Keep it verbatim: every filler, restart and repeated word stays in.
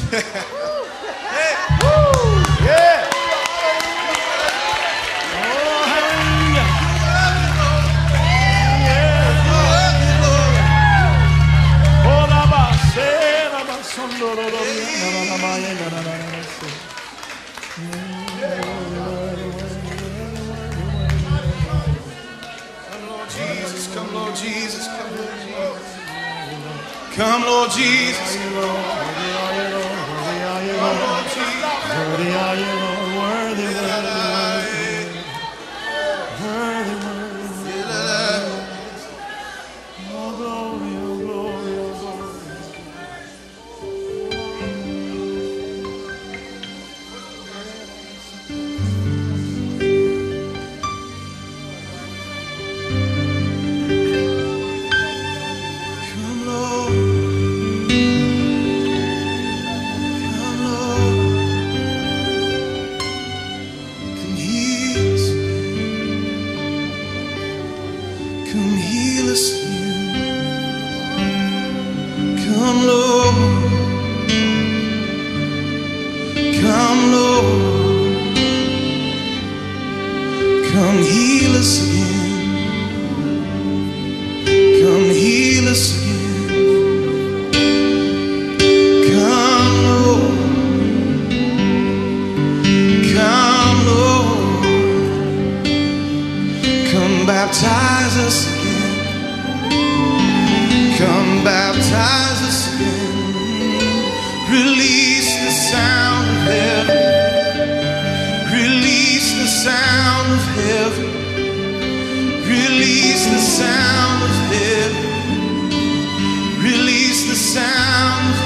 Hey. Woo. Yeah. Come, Lord Jesus, come, Lord Jesus. Come, Lord Jesus. Come, Lord Jesus. Worthy are you, Lord. Worthy, worthy, worthy, worthy, worthy. Oh, glory, oh, glory, oh, glory. Come heal us again. Come, Lord. Come, Lord. Come heal us again. Come heal us again. Come, Lord. Come, Lord. Come baptize us again. Come baptize us again. Release the sound of heaven. Release the sound of heaven. Release the sound of heaven. Release the sound of